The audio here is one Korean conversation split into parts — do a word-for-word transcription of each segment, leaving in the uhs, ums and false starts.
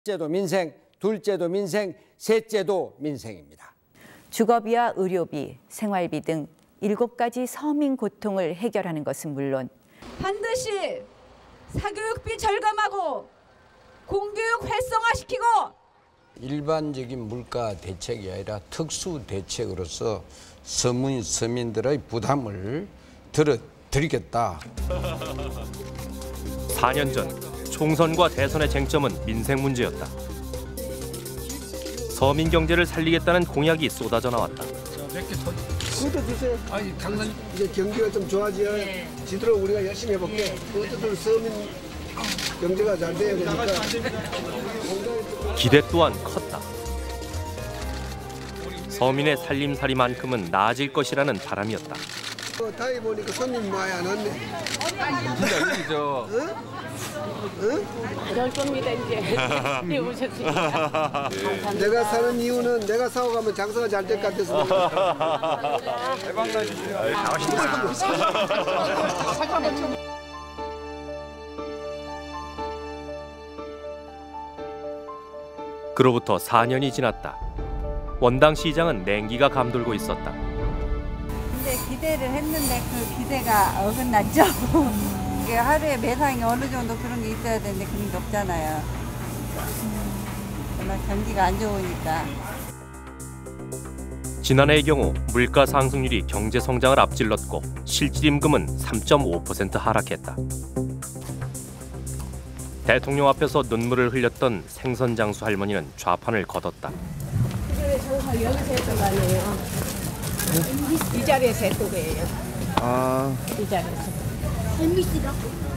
첫째도 민생, 둘째도 민생, 셋째도 민생입니다. 주거비와 의료비, 생활비 등 일곱 가지 서민 고통을 해결하는 것은 물론 반드시 사교육비 절감하고 공교육 활성화시키고 일반적인 물가 대책이 아니라 특수 대책으로서 서민, 서민들의 부담을 덜어드리겠다. 사 년 전 총선과 대선의 쟁점은 민생 문제였다. 서민 경제를 살리겠다는 공약이 쏟아져 나왔다. 그것도 주세요. 아니, 당연 이제 경기가 좀 좋아져야 네. 지도록 우리가 열심히 해볼게. 네. 그것도 서민 경제가 잘 돼야 되니까. 기대 또한 컸다. 서민의 살림살이만큼은 나아질 것이라는 바람이었다. 어, 다이 보니까 손님 많이 안 왔네. 진짜 아니죠. 응? 응? 열 겁니다 이제. 네, 오셨으니까. 네. 내가 사는 이유는 내가 사고 가면 장사가 잘 될 것 같아서. 대박 나주세요. 그로부터 사 년이 지났다. 원당 시장은 냉기가 감돌고 있었다. 근데 기대를 했는데 그 기대가 어긋났죠. 이게 하루에 매상이 어느 정도 그런 게 있어야 되는데 그런 게 없잖아요. 정말 경기가 안 좋으니까. 지난해의 경우 물가 상승률이 경제 성장을 앞질렀고 실질임금은 삼 점 오 퍼센트 하락했다. 대통령 앞에서 눈물을 흘렸던 생선장수 할머니는 좌판을 거뒀다. 그래 장사 여기서 했던 거 아니에요? 이, 이 자리에서 했던 거예요. 아. 이 자리에서. 엠비씨가?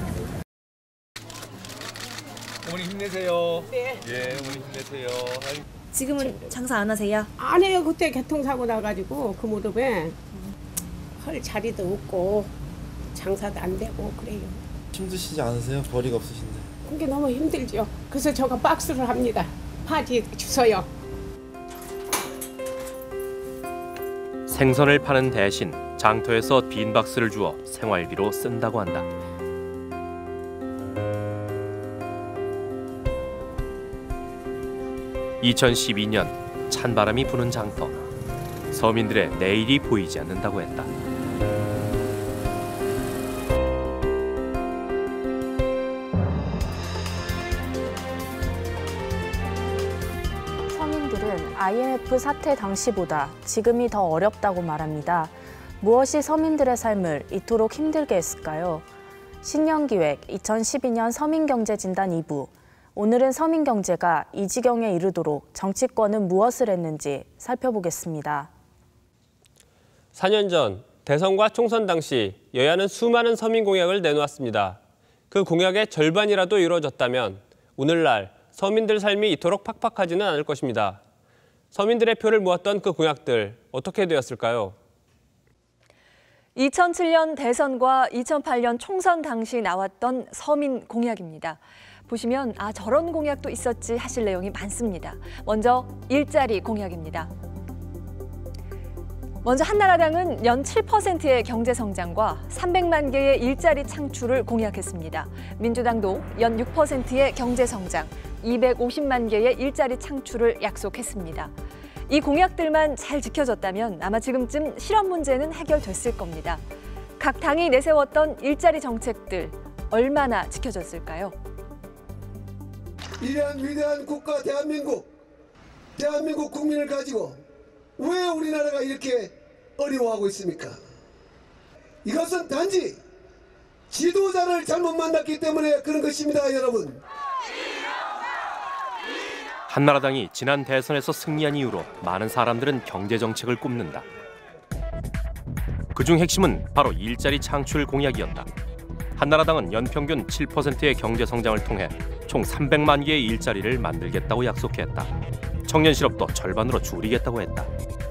어머니 힘내세요. 네. 예, 어머니 힘내세요. 지금은 장사 안 하세요? 안 해요. 그때 교통사고 나가지고 그 무릎에 헐 자리도 없고 장사도 안 되고 그래요. 힘드시지 않으세요? 벌이가 없으신데. 그게 너무 힘들죠. 그래서 제가 박스를 합니다. 바지 주서요. 생선을 파는 대신 장터에서 빈 박스를 주어 생활비로 쓴다고 한다. 이천십이 년 찬바람이 부는 장터. 서민들의 내일이 보이지 않는다고 했다. 서민들은 아이엠에프 사태 당시보다 지금이 더 어렵다고 말합니다. 무엇이 서민들의 삶을 이토록 힘들게 했을까요? 신년기획 이천십이 년 서민경제진단 이 부. 오늘은 서민경제가 이 지경에 이르도록 정치권은 무엇을 했는지 살펴보겠습니다. 사 년 전 대선과 총선 당시 여야는 수많은 서민 공약을 내놓았습니다. 그 공약의 절반이라도 이루어졌다면 오늘날 서민들 삶이 이토록 팍팍하지는 않을 것입니다. 서민들의 표를 모았던 그 공약들 어떻게 되었을까요? 이천칠 년 대선과 이천팔 년 총선 당시 나왔던 서민 공약입니다. 보시면 아 저런 공약도 있었지 하실 내용이 많습니다. 먼저 일자리 공약입니다. 먼저 한나라당은 연 칠 퍼센트의 경제 성장과 삼백만 개의 일자리 창출을 공약했습니다. 민주당도 연 육 퍼센트의 경제 성장, 이백오십만 개의 일자리 창출을 약속했습니다. 이 공약들만 잘 지켜졌다면 아마 지금쯤 실업 문제는 해결됐을 겁니다. 각 당이 내세웠던 일자리 정책들 얼마나 지켜졌을까요? 위대한 위대한 국가 대한민국, 대한민국 국민을 가지고 왜 우리나라가 이렇게 어려워하고 있습니까? 이것은 단지 지도자를 잘못 만났기 때문에 그런 것입니다, 여러분. 한나라당이 지난 대선에서 승리한 이후로 많은 사람들은 경제정책을 꼽는다. 그중 핵심은 바로 일자리 창출 공약이었다. 한나라당은 연평균 칠 퍼센트의 경제 성장을 통해 총 삼백만 개의 일자리를 만들겠다고 약속했다. 청년 실업도 절반으로 줄이겠다고 했다.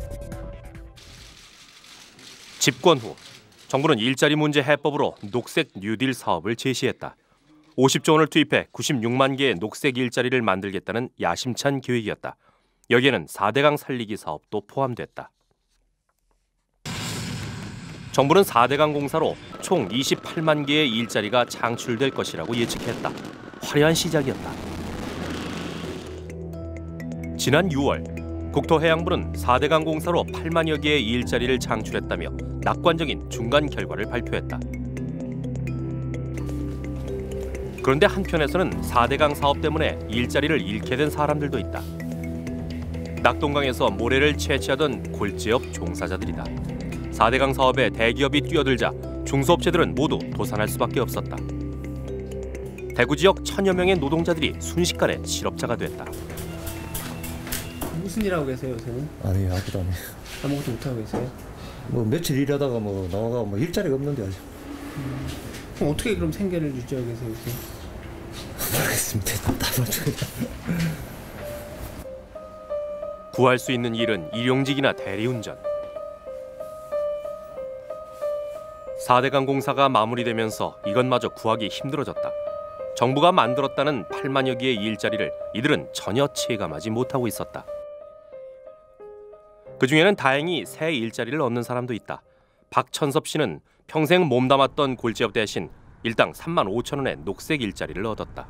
집권 후 정부는 일자리 문제 해법으로 녹색 뉴딜 사업을 제시했다. 오십조 원을 투입해 구십육만 개의 녹색 일자리를 만들겠다는 야심찬 계획이었다. 여기에는 사대강 살리기 사업도 포함됐다. 정부는 사대강 공사로 총 이십팔만 개의 일자리가 창출될 것이라고 예측했다. 화려한 시작이었다. 지난 유월 국토해양부는 사대강 공사로 팔만여 개의 일자리를 창출했다며 낙관적인 중간 결과를 발표했다. 그런데 한편에서는 사대강 사업 때문에 일자리를 잃게 된 사람들도 있다. 낙동강에서 모래를 채취하던 골재업 종사자들이다. 사대강 사업에 대기업이 뛰어들자 중소업체들은 모두 도산할 수밖에 없었다. 대구 지역 천여 명의 노동자들이 순식간에 실업자가 됐다. 무슨 일 하고 계세요, 요새는? 아니, 아무것도 안 해요. 아무것도 못 하고 계세요? 뭐 며칠 일하다가 뭐 나와가 뭐 일자리가 없는데 아직. 음. 그럼 어떻게 그럼 생계를 유지하고 계세요, 요새? 모르겠습니다. 답답한 구할 수 있는 일은 일용직이나 대리운전. 사대강 공사가 마무리되면서 이것마저 구하기 힘들어졌다. 정부가 만들었다는 팔만여 개의 일자리를 이들은 전혀 체감하지 못하고 있었다. 그중에는 다행히 새 일자리를 얻는 사람도 있다. 박천섭 씨는 평생 몸담았던 골재업 대신 일당 삼만 오천 원의 녹색 일자리를 얻었다.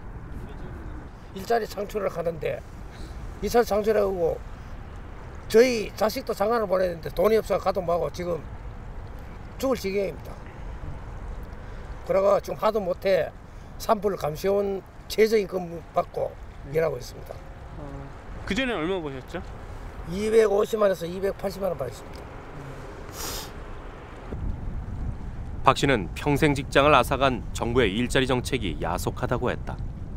일자리 창출을 하는데 일자리 창출하고 저희 자식도 장가를 보내는데 돈이 없어서 가도 뭐하고 지금 죽을 지경입니다. 그래가 지금 하도 못해 산불 감시원 최저임금 받고 일하고 있습니다. 어, 그전에 얼마 버셨죠? 이백오십만에서 이백팔십만 원 받았습니다. 박 씨는 평생 직장을 앗아간 정부의 일자리 정책이 야속하다고 했다.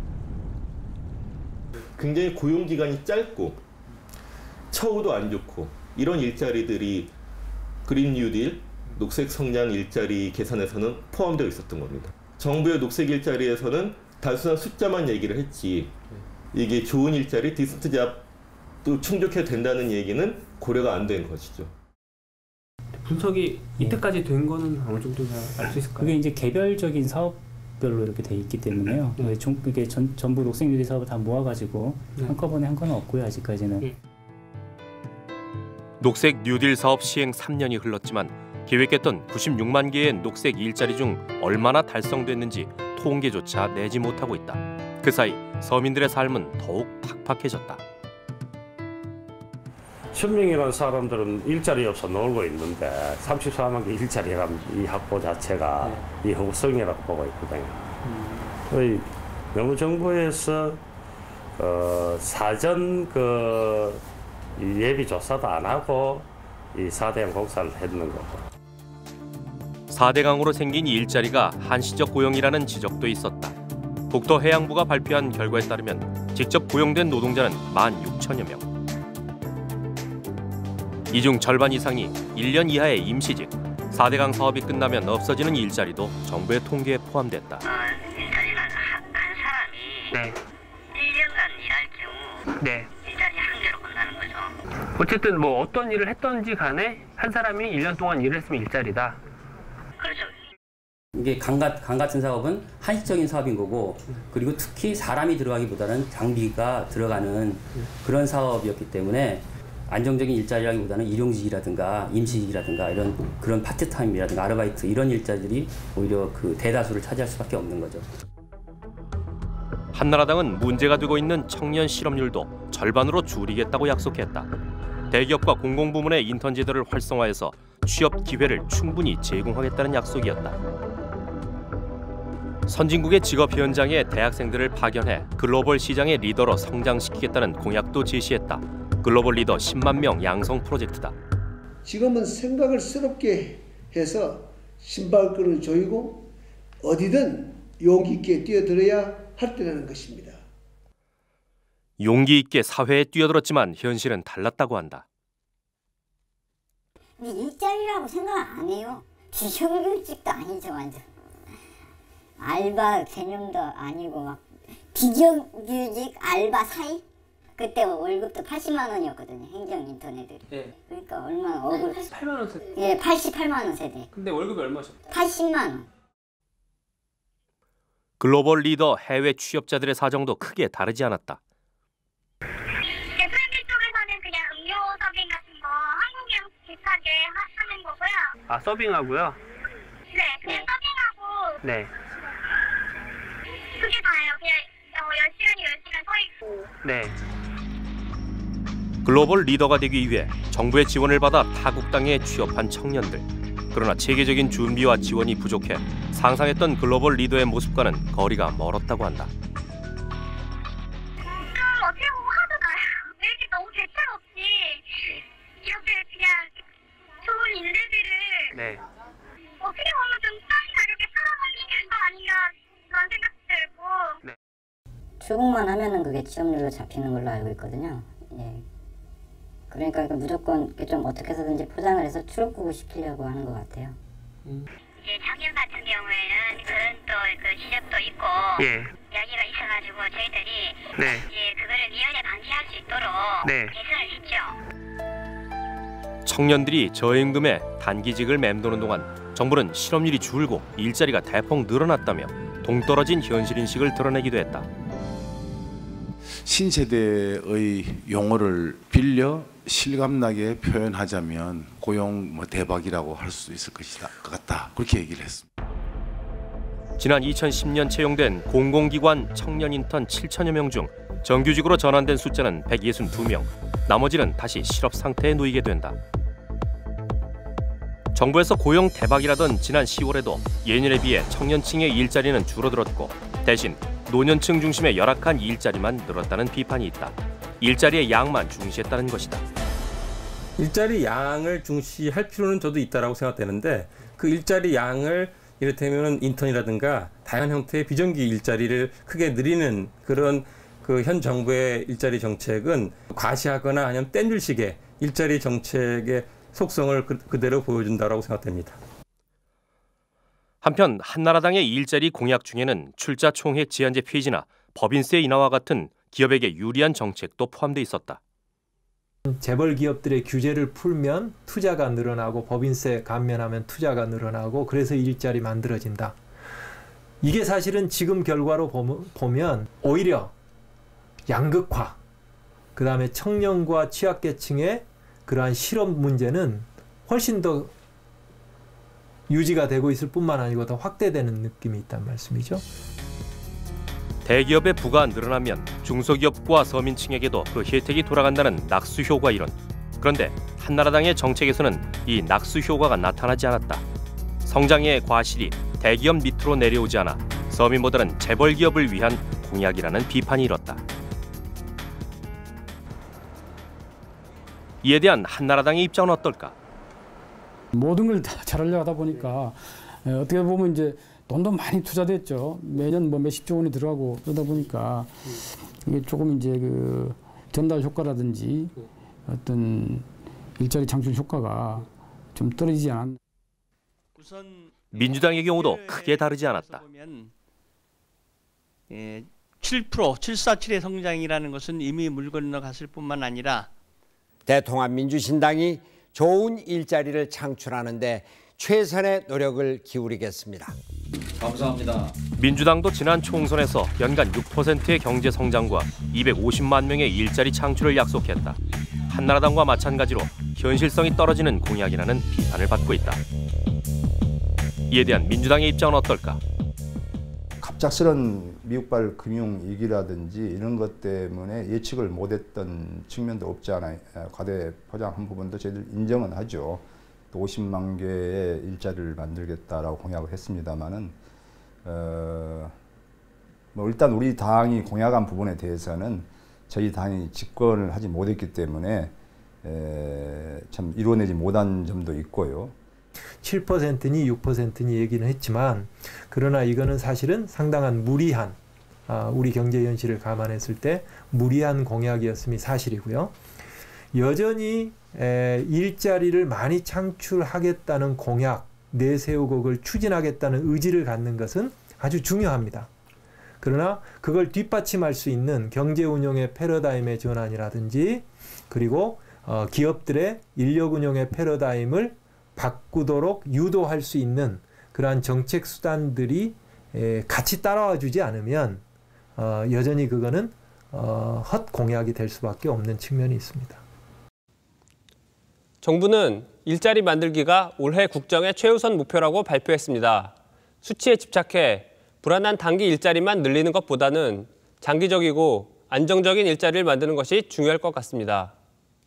굉장히 고용기간이 짧고 처우도 안 좋고 이런 일자리들이 그린 뉴딜, 녹색 성장 일자리 계산에서는 포함되어 있었던 겁니다. 정부의 녹색 일자리에서는 단순한 숫자만 얘기를 했지 이게 좋은 일자리, 디스트 잡도 충족해야 된다는 얘기는 고려가 안 된 것이죠. 분석이 이때까지 된 거는 어느 정도 알 수 있을까요? 그게 이제 개별적인 사업별로 이렇게 돼 있기 때문에요. 네. 종, 이게 전, 전부 녹색 뉴딜 사업을 다 모아가지고 네. 한꺼번에 한 건 없고요, 아직까지는. 네. 녹색 뉴딜 사업 시행 삼 년이 흘렀지만 계획했던 구십육만 개의 녹색 일자리 중 얼마나 달성됐는지 통계조차 내지 못하고 있다. 그 사이 서민들의 삶은 더욱 팍팍해졌다. 천명이라는 사람들은 일자리 없어 놀고 있는데 삼십사만 개 일자리라는 이 확보 자체가 네. 이 허구성이라고 보고 있거든요. 음. 너무 정부에서 어, 사전 그 예비 조사도 안 하고 이 사대강 공사를 했는 거고. 사대강으로 생긴 일자리가 한시적 고용이라는 지적도 있었다. 국토해양부가 발표한 결과에 따르면 직접 고용된 노동자는 만 육천여 명. 이 중 절반 이상이 일 년 이하의 임시직, 사대강 사업이 끝나면 없어지는 일자리도 정부의 통계에 포함됐다. 일자리는 한, 한 사람이 네. 일 년간 일할 경우 네. 일자리 한 개로 끝나는 거죠. 어쨌든 뭐 어떤 일을 했던지 간에 한 사람이 일 년 동안 일을 했으면 일자리다. 그렇죠. 이게 강, 강 같은 사업은 한시적인 사업인 거고 그리고 특히 사람이 들어가기보다는 장비가 들어가는 그런 사업이었기 때문에 안정적인 일자리라기보다는 일용직이라든가 임시직이라든가 이런 그런 파트타임이라든가 아르바이트 이런 일자리들이 오히려 그 대다수를 차지할 수밖에 없는 거죠. 한나라당은 문제가 되고 있는 청년 실업률도 절반으로 줄이겠다고 약속했다. 대기업과 공공부문의 인턴 제도를 활성화해서 취업 기회를 충분히 제공하겠다는 약속이었다. 선진국의 직업 현장에 대학생들을 파견해 글로벌 시장의 리더로 성장시키겠다는 공약도 제시했다. 글로벌 리더 십만 명 양성 프로젝트다. 지금은 생각을 새롭게 해서 신발끈을 조이고 어디든 용기 있게 뛰어들어야 할 때라는 것입니다. 용기 있게 사회에 뛰어들었지만 현실은 달랐다고 한다. 일자리라고 생각 안 해요. 비정규직도 아니죠, 완전. 알바 개념도 아니고 막 비정규직 알바 사이? 그때 월급도 팔십만 원이었거든요, 행정 인턴 애들이. 네. 그러니까 얼마나 억울. 팔십팔만 원 세대. 예, 팔십팔만 원 세대. 근데 월급이 얼마죠? 팔십만 원. 글로벌 리더 해외 취업자들의 사정도 크게 다르지 않았다. 대표님들 쪽에서는 그냥 음료 서빙 같은 거 한국이랑 비슷하게 하는 거고요. 아, 서빙하고요? 네, 그냥 서빙하고. 네. 그게 다예요. 그냥 어, 열 시간이 열 시간 서 있고. 네. 글로벌 리더가 되기 위해 정부의 지원을 받아 타국 땅에 취업한 청년들. 그러나 체계적인 준비와 지원이 부족해 상상했던 글로벌 리더의 모습과는 거리가 멀었다고 한다. 어떻게 보면 하잖아요. 왜 이렇게 너무 대책 없이 이렇게 그냥 좋은 인재들을 네. 어떻게 보면 좀 싸이 가격에 팔아먹는 거 아닌가 그런 생각도 들고. 네. 출국만 하면은 그게 취업률로 잡히는 걸로 알고 있거든요. 예. 그러니까 무조건 좀 어떻게 해서든지 포장을 해서 출국을 시키려고 하는 것 같아요. 음. 이제 작년 같은 경우에는 그런 또 그 지적도 있고 예. 이야기가 있어가지고 저희들이 네. 이제 그거를 미연에 방지할 수 있도록 네. 개선을 했죠. 청년들이 저임금에 단기직을 맴도는 동안 정부는 실업률이 줄고 일자리가 대폭 늘어났다며 동떨어진 현실인식을 드러내기도 했다. 신세대의 용어를 빌려 실감나게 표현하자면 고용 뭐 대박이라고 할 수 있을 것이다 것 같다 그렇게 얘기를 했습니다. 지난 이천십 년 채용된 공공기관 청년 인턴 칠천여 명 중 정규직으로 전환된 숫자는 백육십이 명, 나머지는 다시 실업 상태에 놓이게 된다. 정부에서 고용 대박이라던 지난 시월에도 예년에 비해 청년층의 일자리는 줄어들었고 대신 노년층 중심의 열악한 일자리만 늘었다는 비판이 있다. 일자리의 양만 중시했다는 것이다. 일자리 양을 중시할 필요는 저도 있다라고 생각되는데 그 일자리 양을 이를테면 인턴이라든가 다양한 형태의 비정규 일자리를 크게 늘리는 그런 그 현 정부의 일자리 정책은 과시하거나 아니면 뗀줄식의 일자리 정책의 속성을 그, 그대로 보여준다라고 생각됩니다. 한편 한나라당의 일자리 공약 중에는 출자 총액 제한제 폐지나 법인세 인하와 같은 기업에게 유리한 정책도 포함돼 있었다. 재벌 기업들의 규제를 풀면 투자가 늘어나고 법인세 감면하면 투자가 늘어나고 그래서 일자리 만들어진다. 이게 사실은 지금 결과로 보면 오히려 양극화, 그 다음에 청년과 취약계층의 그러한 실업 문제는 훨씬 더 유지가 되고 있을 뿐만 아니고 더 확대되는 느낌이 있단 말씀이죠. 대기업의 부가 늘어나면 중소기업과 서민층에게도 그 혜택이 돌아간다는 낙수 효과 이론. 그런데 한나라당의 정책에서는 이 낙수 효과가 나타나지 않았다. 성장의 과실이 대기업 밑으로 내려오지 않아 서민보다는 재벌 기업을 위한 공약이라는 비판이 일었다. 이에 대한 한나라당의 입장은 어떨까? 모든 걸 다 잘하려고 하다 보니까 어떻게 보면 이제 돈도 많이 투자됐죠. 매년 뭐 몇십조 원이 들어가고 그러다 보니까 이게 조금 이제 그 전달 효과라든지 어떤 일자리 창출 효과가 좀 떨어지지 않았나. 민주당의 경우도 크게 다르지 않았다. 예, 칠 퍼센트, 칠사칠의 성장이라는 것은 이미 물 건너갔을 뿐만 아니라 대통합민주신당이 좋은 일자리를 창출하는 데 최선의 노력을 기울이겠습니다. 감사합니다. 민주당도 지난 총선에서 연간 육 퍼센트의 경제 성장과 이백오십만 명의 일자리 창출을 약속했다. 한나라당과 마찬가지로 현실성이 떨어지는 공약이라는 비판을 받고 있다. 이에 대한 민주당의 입장은 어떨까? 갑작스런 미국발 금융위기라든지 이런 것 때문에 예측을 못했던 측면도 없지 않아 과대 포장한 부분도 저희들 인정은 하죠. 또 오십만 개의 일자리를 만들겠다라고 공약을 했습니다만은 어, 뭐 일단 우리 당이 공약한 부분에 대해서는 저희 당이 집권을 하지 못했기 때문에 에, 참 이뤄내지 못한 점도 있고요. 칠 퍼센트니 육 퍼센트니 얘기는 했지만 그러나 이거는 사실은 상당한 무리한 아, 우리 경제 현실을 감안했을 때 무리한 공약이었음이 사실이고요. 여전히 에, 일자리를 많이 창출하겠다는 공약 내세우고 그걸 추진하겠다는 의지를 갖는 것은 아주 중요합니다. 그러나 그걸 뒷받침할 수 있는 경제 운영의 패러다임의 전환이라든지 그리고 어, 기업들의 인력 운영의 패러다임을 바꾸도록 유도할 수 있는 그러한 정책 수단들이 에, 같이 따라와 주지 않으면 어, 여전히 그거는 어, 헛 공약이 될 수밖에 없는 측면이 있습니다. 정부는 일자리 만들기가 올해 국정의 최우선 목표라고 발표했습니다. 수치에 집착해 불안한 단기 일자리만 늘리는 것보다는 장기적이고 안정적인 일자리를 만드는 것이 중요할 것 같습니다.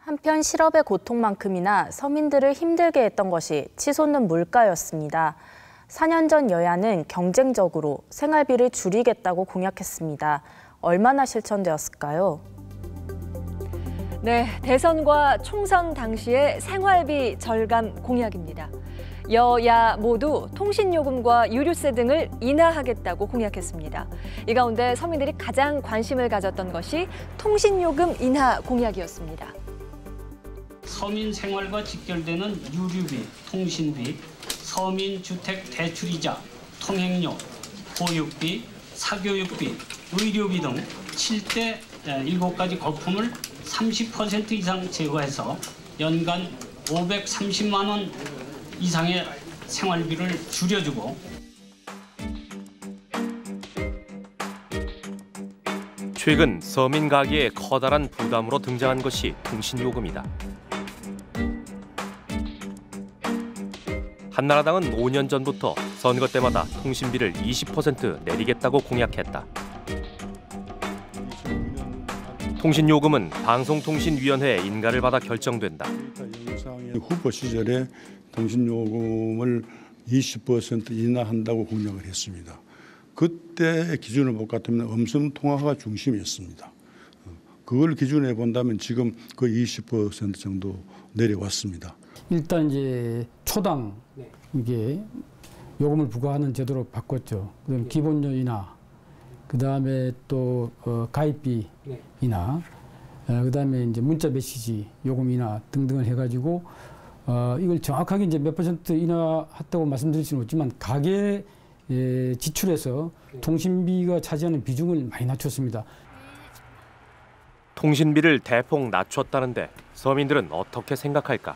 한편 실업의 고통만큼이나 서민들을 힘들게 했던 것이 치솟는 물가였습니다. 사 년 전 여야는 경쟁적으로 생활비를 줄이겠다고 공약했습니다. 얼마나 실천되었을까요? 네, 대선과 총선 당시의 생활비 절감 공약입니다. 여야 모두 통신요금과 유류세 등을 인하하겠다고 공약했습니다. 이 가운데 서민들이 가장 관심을 가졌던 것이 통신요금 인하 공약이었습니다. 서민 생활과 직결되는 유류비, 통신비, 서민 주택 대출이자, 통행료, 보육비, 사교육비, 의료비 등 칠 대 일곱 가지 거품을 삼십 퍼센트 이상 제거해서 연간 오백삼십만 원 이상의 생활비를 줄여주고 최근 서민 가계에 커다란 부담으로 등장한 것이 통신요금이다. 한나라당은 오 년 전부터 선거 때마다 통신비를 이십 퍼센트 내리겠다고 공약했다. 통신요금은 방송통신위원회의 인가를 받아 결정된다. 후보 시절에 통신요금을 이십 퍼센트 인하한다고 공약을 했습니다. 그때 기준을 볼 것 같으면 음성통화가 중심이었습니다. 그걸 기준에 본다면 지금 그 이십 퍼센트 정도 내려왔습니다. 일단 이제 초당 이게 요금을 부과하는 제도로 바꿨죠. 그다음 기본료 인하, 그 다음에 또 어, 가입비 인하, 어, 그 다음에 이제 문자 메시지 요금 인하 등등을 해가지고 어, 이걸 정확하게 이제 몇 퍼센트 인하했다고 말씀드릴 수는 없지만 가계 예, 지출에서 통신비가 차지하는 비중을 많이 낮췄습니다. 통신비를 대폭 낮췄다는데 서민들은 어떻게 생각할까?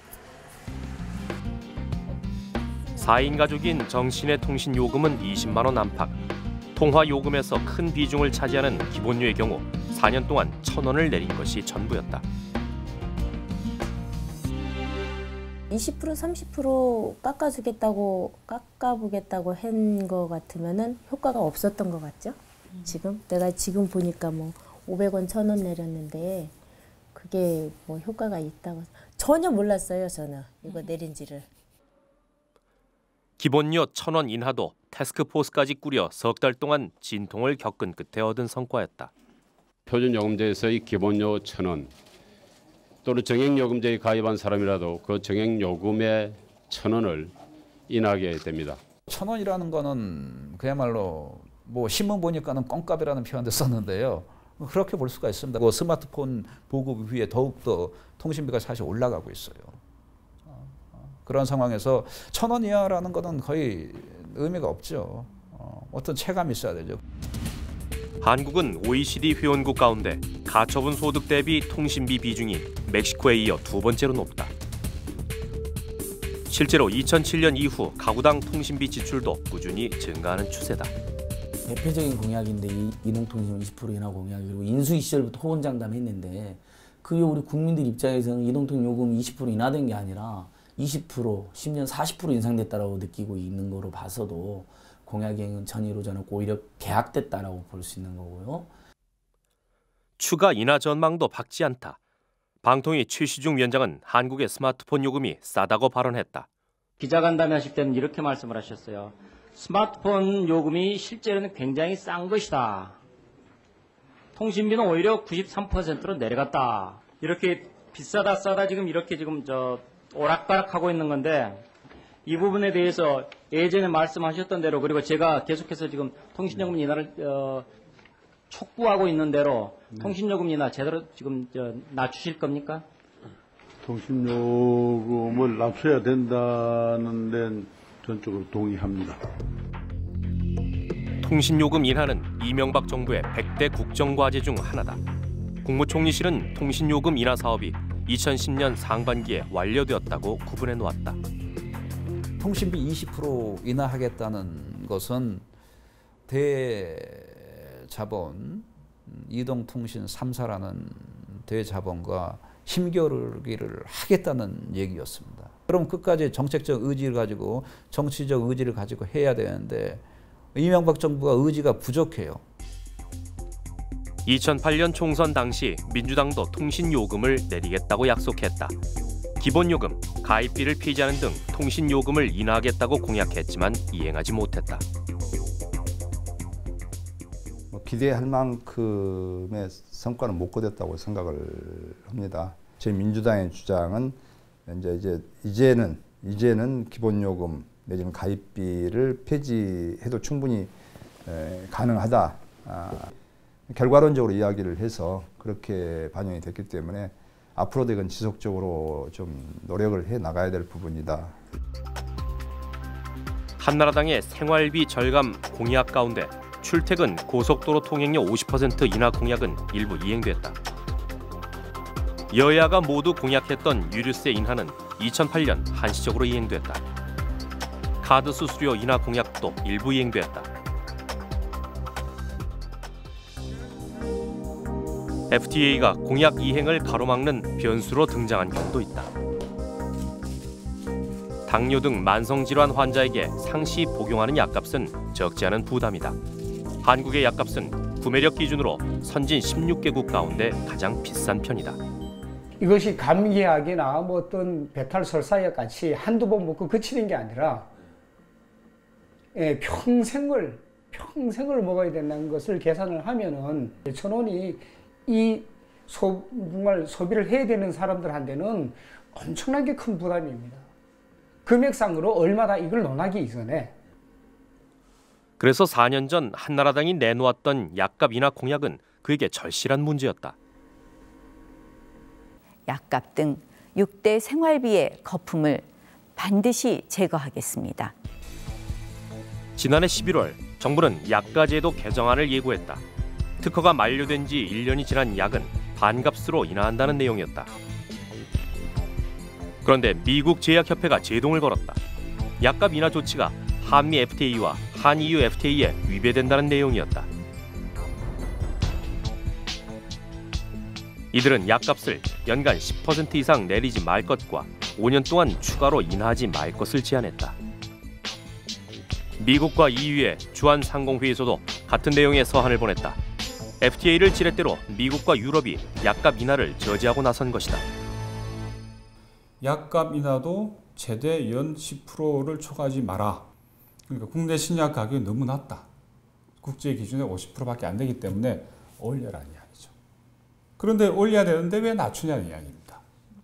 사 인 가족인 정신의 통신요금은 이십만 원 안팎. 통화요금에서 큰 비중을 차지하는 기본료의 경우 사 년 동안 천 원을 내린 것이 전부였다. 이십 퍼센트 삼십 퍼센트 깎아주겠다고 깎아보겠다고 한 거 같으면은 효과가 없었던 것 같죠? 지금 내가 지금 보니까 뭐 오백 원, 천 원 내렸는데 그게 뭐 효과가 있다고 전혀 몰랐어요. 저는 이거 내린지를. 기본료 천 원 인하도 태스크포스까지 꾸려 석 달 동안 진통을 겪은 끝에 얻은 성과였다. 표준요금제에서의 기본료 천 원 또는 정액요금제에 가입한 사람이라도 그 정액요금의 천 원을 인하하게 됩니다. 천 원이라는 거는 그야말로 뭐 신문 보니까는 껌값이라는 표현도 썼는데요. 그렇게 볼 수가 있습니다. 그 스마트폰 보급 이후에 더욱더 통신비가 사실 올라가고 있어요. 그런 상황에서 천 원 이하라는 거는 거의 의미가 없죠. 어떤 체감이 있어야 되죠. 한국은 오이시디 회원국 가운데 가처분 소득 대비 통신비 비중이 멕시코에 이어 두 번째로 높다. 실제로 이천칠 년 이후 가구당 통신비 지출도 꾸준히 증가하는 추세다. 대표적인 공약인데 이 이동통신료 이십 퍼센트 인하 공약, 그리고 인수위 시절부터 호언장담했는데 그게 우리 국민들 입장에서는 이동통신 요금 이십 퍼센트 인하된 게 아니라 이십 퍼센트, 심지어 사십 퍼센트 인상됐다고 느끼고 있는 거로 봐서도 공약이 전혀 이루어지 않았고 오히려 계약됐다라고 볼 수 있는 거고요. 추가 인하 전망도 밝지 않다. 방통위 최시중 위원장은 한국의 스마트폰 요금이 싸다고 발언했다. 기자간담회 하실 때는 이렇게 말씀을 하셨어요. 스마트폰 요금이 실제로는 굉장히 싼 것이다. 통신비는 오히려 구십삼 퍼센트로 내려갔다. 이렇게 비싸다 싸다 지금 이렇게 지금 저 오락가락하고 있는 건데 이 부분에 대해서 예전에 말씀하셨던 대로 그리고 제가 계속해서 지금 통신요금 인하를 어, 촉구하고 있는 대로 네. 통신요금 인하 제대로 지금 저, 낮추실 겁니까? 통신요금을 낮춰야 된다는 데는 전적으로 동의합니다. 통신요금 인하는 이명박 정부의 백 대 국정과제 중 하나다. 국무총리실은 통신요금 인하 사업이 이천십 년 상반기에 완료되었다고 구분해 놓았다. 통신비 이십 퍼센트 인하하겠다는 것은 대자본, 이동통신 삼 사라는 대자본과 힘겨루기를 하겠다는 얘기였습니다. 그럼 끝까지 정책적 의지를 가지고 정치적 의지를 가지고 해야 되는데 이명박 정부가 의지가 부족해요. 이천팔 년 총선 당시 민주당도 통신요금을 내리겠다고 약속했다. 기본요금, 가입비를 폐지하는 등 통신요금을 인하하겠다고 공약했지만 이행하지 못했다. 기대할 만큼의 성과는 못 거뒀다고 생각을 합니다. 제 민주당의 주장은 이제 이제 이제는 이제는 기본요금 내지는 가입비를 폐지해도 충분히 에, 가능하다. 아, 결과론적으로 이야기를 해서 그렇게 반영이 됐기 때문에 앞으로도 이건 지속적으로 좀 노력을 해 나가야 될 부분이다. 한나라당의 생활비 절감 공약 가운데 출퇴근 고속도로 통행료 오십 퍼센트 인하 공약은 일부 이행됐다. 여야가 모두 공약했던 유류세 인하는 이천팔 년 한시적으로 이행됐다. 카드 수수료 인하 공약도 일부 이행됐다. 에프티에이가 공약 이행을 가로막는 변수로 등장한 경우도 있다. 당뇨 등 만성질환 환자에게 상시 복용하는 약값은 적지 않은 부담이다. 한국의 약값은 구매력 기준으로 선진 십육 개국 가운데 가장 비싼 편이다. 이것이 감기약이나 뭐 어떤 배탈 설사약 같이 한두 번 먹고 그치는 게 아니라 예, 평생을 평생을 먹어야 된다는 것을 계산을 하면은 천 원이 이 소, 정말 소비를 해야 되는 사람들한테는 엄청나게 큰 부담입니다. 금액상으로 얼마다 이걸 논하기 이전에. 그래서 사 년 전 한나라당이 내놓았던 약값 인하 공약은 그에게 절실한 문제였다. 약값 등 육 대 생활비의 거품을 반드시 제거하겠습니다. 지난해 십일월 정부는 약가제도 개정안을 예고했다. 특허가 만료된 지 일 년이 지난 약은 반값으로 인하한다는 내용이었다. 그런데 미국 제약협회가 제동을 걸었다. 약값 인하 조치가 한미 에프티에이와 한이유 에프티에이에 위배된다는 내용이었다. 이들은 약값을 연간 십 퍼센트 이상 내리지 말 것과 오 년 동안 추가로 인하하지 말 것을 제안했다. 미국과 이유의 주한상공회의소도 같은 내용의 서한을 보냈다. 에프티에이를 지렛대로 미국과 유럽이 약값 인하를 저지하고 나선 것이다. 약값 인하도 최대 연 십 퍼센트를 초과하지 마라. 그러니까 국내 신약 가격이 너무 낮다. 국제 기준에 오십 퍼센트밖에 안 되기 때문에 올려라는 이야기죠. 그런데 올려야 되는데 왜 낮추냐는 이야기입니다.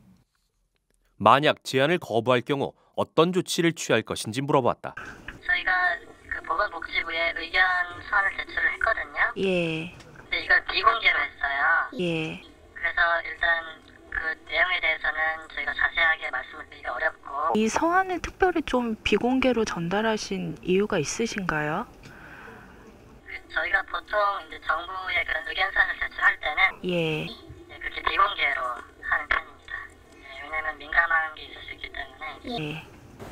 만약 제안을 거부할 경우 어떤 조치를 취할 것인지 물어봤다. 저희가 그 보건복지부에 의견 서한을 제출을 했거든요. 예. 근데 이걸 비공개로 했어요. 예. 그래서 일단 그 내용에 대해서는 저희가 자세하게 말씀을 드리기가 어렵고. 이 서한을 특별히 좀 비공개로 전달하신 이유가 있으신가요? 그 저희가 보통 이제 정부의 그런 의견서를 제출할 때는 예. 예, 그렇게 비공개로 하는 편입니다. 예, 왜냐하면 민감한 게 있을 수 있기 때문에. 예.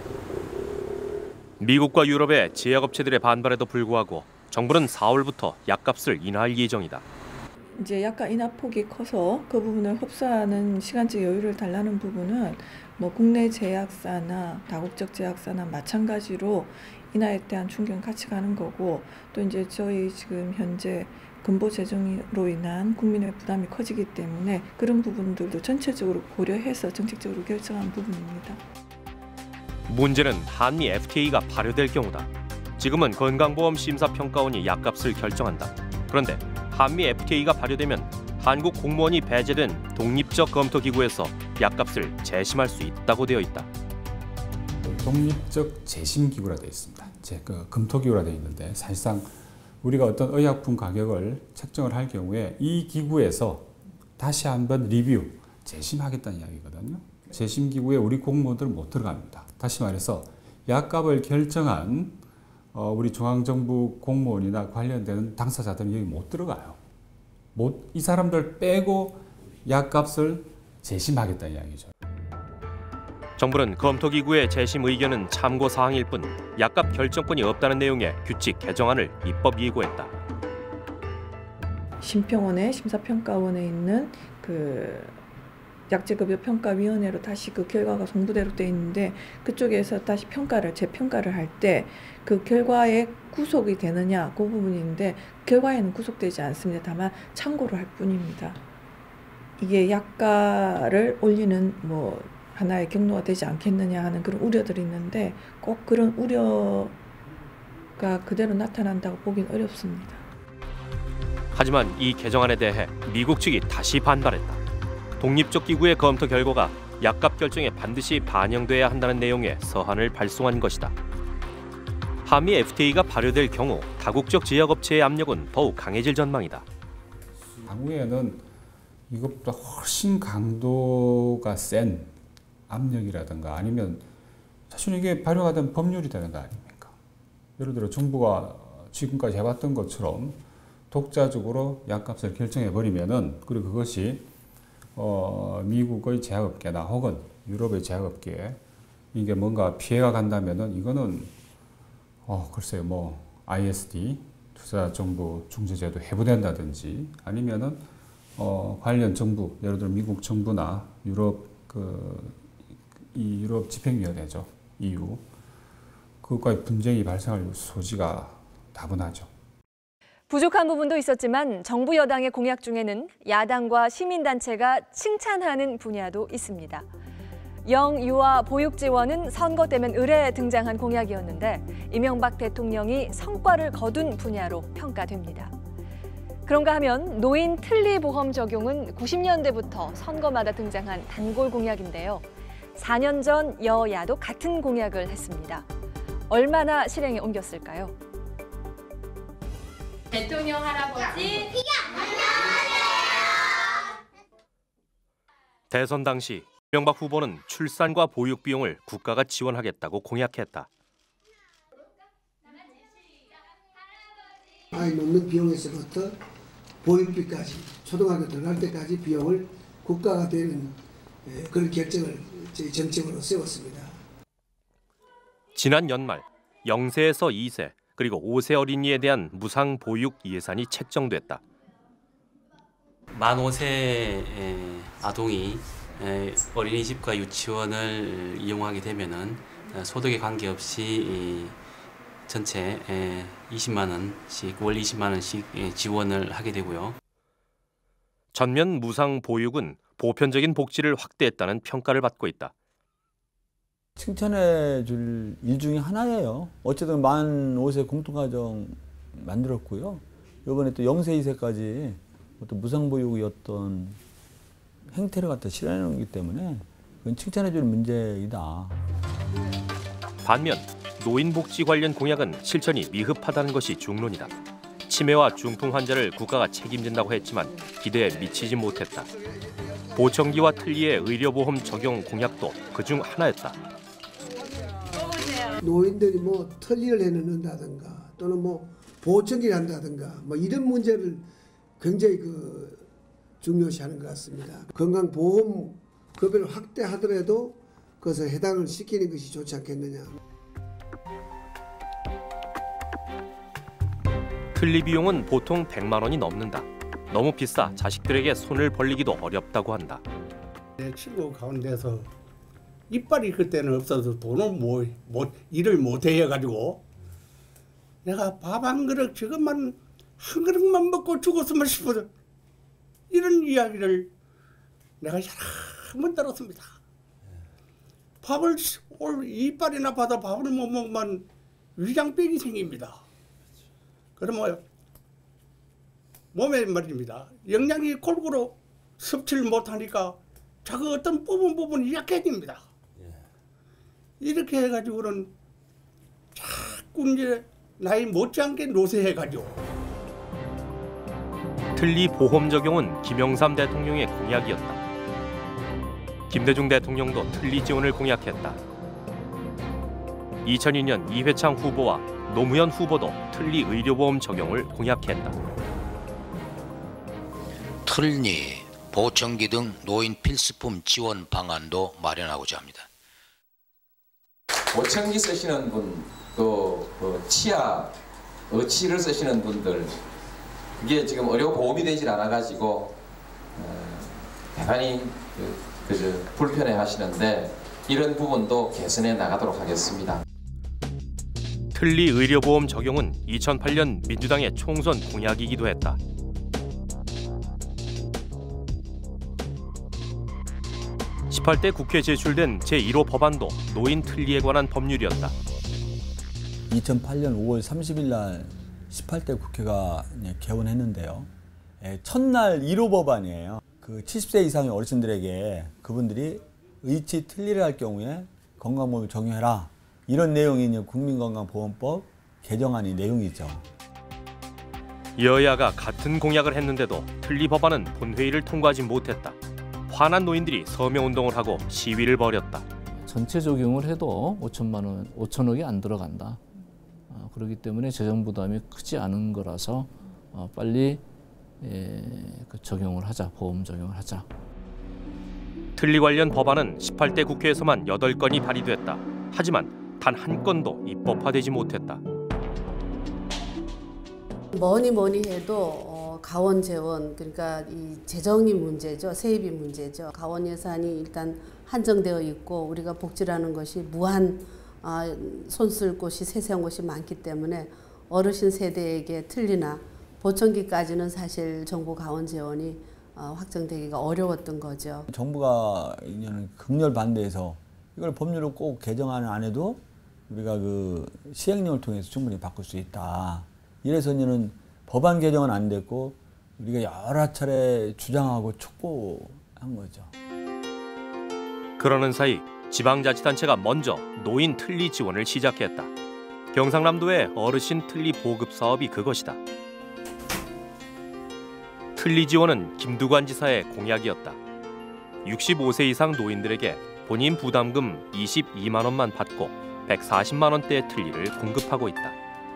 미국과 유럽의 제약업체들의 반발에도 불구하고 정부는 사월부터 약값을 인하할 예정이다. 이제 약값 인하 폭이 커서 그 부분을 흡수하는 시간적 여유를 달라는 부분은 뭐 국내 제약사나 다국적 제약사나 마찬가지로 인하에 대한 충격은 같이 가는 거고, 또 이제 저희 지금 현재 근보 재정으로 인한 국민의 부담이 커지기 때문에 그런 부분들도 전체적으로 고려해서 정책적으로 결정한 부분입니다. 문제는 한미 에프티에이가 발효될 경우다. 지금은 건강보험심사평가원이 약값을 결정한다. 그런데 한미 에프티에이가 발효되면 한국 공무원이 배제된 독립적 검토기구에서 약값을 재심할 수 있다고 되어 있다. 독립적 재심기구라 되어 있습니다. 제 그 검토기구라 되어 있는데 사실상 우리가 어떤 의약품 가격을 책정을 할 경우에 이 기구에서 다시 한번 리뷰, 재심하겠다는 이야기거든요. 재심기구에 우리 공무원들은 못 들어갑니다. 다시 말해서 약값을 결정한 어, 우리 중앙정부 공무원이나 관련되는 당사자들은 여기 못 들어가요. 못, 이 사람들 빼고 약값을 재심하겠다는 이야기죠. 정부는 검토기구의 재심 의견은 참고사항일 뿐 약값 결정권이 없다는 내용의 규칙 개정안을 입법 예고했다. 심평원에 심사평가원에 있는 그 약제급여평가위원회로 다시 그 결과가 송부대로 돼 있는데 그쪽에서 다시 평가를 재평가를 할 때 그 결과에 구속이 되느냐 그 부분인데 결과에는 구속되지 않습니다. 다만 참고를 할 뿐입니다. 이게 약가를 올리는 뭐 하나의 경로가 되지 않겠느냐 하는 그런 우려들이 있는데 꼭 그런 우려가 그대로 나타난다고 보긴 어렵습니다. 하지만 이 개정안에 대해 미국 측이 다시 반발했다. 독립적 기구의 검토 결과가 약값 결정에 반드시 반영돼야 한다는 내용의 서한을 발송한 것이다. 한미 에프티에이가 발효될 경우 다국적 제약업체의 압력은 더욱 강해질 전망이다. 향후에는 이것보다 훨씬 강도가 센 압력이라든가 아니면 사실 이게 발효가 된 법률이 되는 거 아닙니까? 예를 들어 정부가 지금까지 해왔던 것처럼 독자적으로 약값을 결정해버리면은 그리고 그것이 어, 미국의 제약업계나 혹은 유럽의 제약업계에 이게 뭔가 피해가 간다면은 이거는 어, 글쎄요 뭐 아이에스디 투자정보 중재제도 해부된다든지 아니면은 어, 관련 정부 예를 들어 미국 정부나 유럽 그 이 유럽 집행위원회죠 이유 그것과의 분쟁이 발생할 소지가 다분하죠. 부족한 부분도 있었지만 정부 여당의 공약 중에는 야당과 시민단체가 칭찬하는 분야도 있습니다. 영유아 보육 지원은 선거 때면 의례 등장한 공약이었는데 이명박 대통령이 성과를 거둔 분야로 평가됩니다. 그런가 하면 노인 틀니 보험 적용은 구십 년대부터 선거마다 등장한 단골 공약인데요. 사 년 전 여야도 같은 공약을 했습니다. 얼마나 실행에 옮겼을까요? 대통령 할아버지 대선 당시 이명박 후보는 출산과 보육 비용을 국가가 지원하겠다고 공약했다. 아이 놓는 비용에서부터 보육비까지 초등학교 들어갈 때까지 비용을 국가가 되는 그런 결정을 저희 정책으로 세웠습니다. 지난 연말 영 세에서 이 세 그리고 오 세 어린이에 대한 무상 보육 예산이 책정됐다. 만 오 세 아동이 어린이집과 유치원을 이용하게 되면은 소득에 관계없이 전체 이십만 원씩 월 이십만 원씩 지원을 하게 되고요. 전면 무상 보육은 보편적인 복지를 확대했다는 평가를 받고 있다. 칭찬해 줄 일 중에 하나예요. 어쨌든 만 오 세 공통가정 만들었고요. 이번에 또 영 세, 이 세까지 또 무상보육의 어떤 행태를 갖다 실현해 놓기 때문에 그건 칭찬해 줄 문제이다. 반면 노인복지 관련 공약은 실천이 미흡하다는 것이 중론이다. 치매와 중풍 환자를 국가가 책임진다고 했지만 기대에 미치지 못했다. 보청기와 틀니의 의료보험 적용 공약도 그중 하나였다. 노인들이 뭐 틀니를 해놓는다든가 또는 뭐 보청기를 한다든가 뭐 이런 문제를 굉장히 그 중요시하는 것 같습니다. 건강보험 급여를 확대하더라도 그것을 해당을 시키는 것이 좋지 않겠느냐. 틀니 비용은 보통 백만 원이 넘는다. 너무 비싸 자식들에게 손을 벌리기도 어렵다고 한다. 내 친구 가운데서 이빨이 그때는 없어서 돈을 못, 못 일을 못 해가지고 내가 밥 한 그릇 지금만 한 그릇만 먹고 죽었으면 싶어서 이런 이야기를 내가 여러 번 들었습니다. 밥을 올 이빨이나 받아 밥을 못 먹으면 위장병이 생깁니다. 그러면 몸에 말입니다. 영양이 골고루 섭취를 못하니까 자그 어떤 부분 부분이 약해집니다. 이렇게 해가지고는 자꾸 이제 나이 못지않게 노쇠해가지고. 틀니 보험 적용은 김영삼 대통령의 공약이었다. 김대중 대통령도 틀니 지원을 공약했다. 이천이 년 이회창 후보와 노무현 후보도 틀니 의료보험 적용을 공약했다. 틀니, 보청기 등 노인 필수품 지원 방안도 마련하고자 합니다. 보청기 쓰시는 분, 또 그 치아, 어치를 쓰시는 분들 이게 지금 의료 보험이 되질 않아가지고 어, 대단히 그, 그저 불편해 하시는데 이런 부분도 개선해 나가도록 하겠습니다. 틀니 의료보험 적용은 이천팔 년 민주당의 총선 공약이기도 했다. 십팔 대 국회에 제출된 제일 호 법안도 노인 틀니에 관한 법률이었다. 이천팔 년 오월 삼십일 날 십팔 대 국회가 개원했는데요. 첫날 일 호 법안이에요. 그 칠십 세 이상의 어르신들에게 그분들이 의치 틀니를 할 경우에 건강보험을 적용해라. 이런 내용이 있는 국민건강보험법 개정안의 내용이죠. 여야가 같은 공약을 했는데도 틀니 법안은 본회의를 통과하지 못했다. 화난 노인들이 서명운동을 하고 시위를 벌였다. 전체 적용을 해도 오천만 원, 오천억이 안 들어간다. 어, 그렇기 때문에 재정 부담이 크지 않은 거라서 어, 빨리 예, 그 적용을 하자, 보험 적용을 하자. 틀니 관련 법안은 십팔 대 국회에서만 여덟 건이 발의됐다. 하지만 단 한 건도 입법화되지 못했다. 뭐니 뭐니 해도 어, 가원 재원, 그러니까 이 재정이 문제죠. 세입이 문제죠. 가원 예산이 일단 한정되어 있고 우리가 복지라는 것이 무한 아, 손 쓸 곳이 세세한 곳이 많기 때문에 어르신 세대에게 틀니나 보청기까지는 사실 정부 가원 재원이 어, 확정되기가 어려웠던 거죠. 정부가 극렬 반대해서 이걸 법률로 꼭 개정안 안 해도 우리가 그 시행령을 통해서 충분히 바꿀 수 있다. 이래서 이제는 법안 개정은 안 됐고 우리가 여러 차례 주장하고 촉구한 거죠. 그러는 사이 지방자치단체가 먼저 노인 틀니 지원을 시작했다. 경상남도의 어르신 틀니 보급 사업이 그것이다. 틀니 지원은 김두관 지사의 공약이었다. 육십오 세 이상 노인들에게 본인 부담금 이십이만 원만 받고 백사십만 원대의 틀니를 공급하고 있다.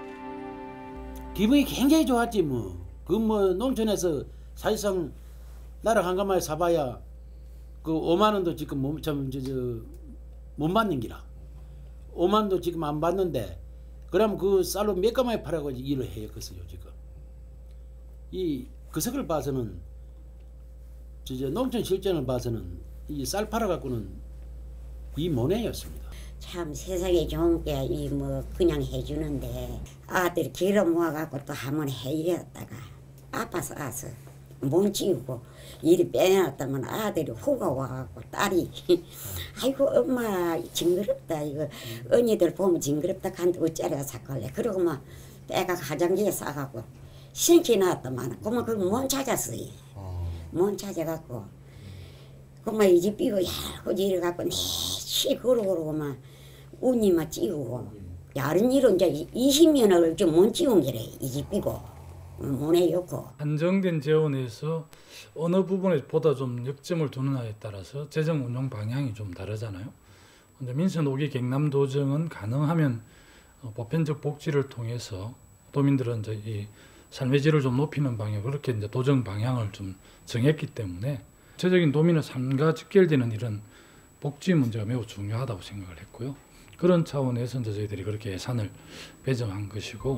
기분이 굉장히 좋았지 뭐. 그 뭐 농촌에서 사실상 나라 한 가마에 사봐야 그 오만 원도 지금 못, 좀, 저, 저, 못 받는 기라. 오만도 지금 안 받는데 그럼 그 쌀로 몇 가마에 팔아고 일을 해요. 그래서요 지금. 이 그석을 봐서는 저, 저 농촌 실전을 봐서는 이 쌀 팔아갖고는 이 모네였습니다. 참 세상에 좋은 게 이 뭐 그냥 해주는데 아들이 길어 모아갖고 또 한번 해이었다가 아파서 와서 몸 찌우고 일이 빼놨다면 아들이 후가 와갖고 딸이 아이고 엄마 징그럽다 이거 언니들 보면 징그럽다 간데 어쩌래가 사갈래 그러고 막 때가 가장기에 싸갖고 신기 나왔더만 그러면 그걸 못 찾았어요. 못 찾아갖고 그러면 이 집 삐고 얇고 이래갖고 내시 그러고 막 운이만 찌우고 다른 일은 이제 이십 년을 좀 못 찌운 게래 이 집 삐고 못해 좋고 한정된 재원에서 어느 부분에 보다 좀 역점을 두느냐에 따라서 재정 운용 방향이 좀 다르잖아요. 근데 민선 오 기 경남도정은 가능하면 보편적 복지를 통해서 도민들은 이제 이 삶의 질을 좀 높이는 방향 그렇게 이제 도정 방향을 좀 정했기 때문에 구체적인 도민의 삶과 직결되는 이런 복지 문제가 매우 중요하다고 생각을 했고요. 그런 차원에서 이제 저희들이 그렇게 예산을 배정한 것이고.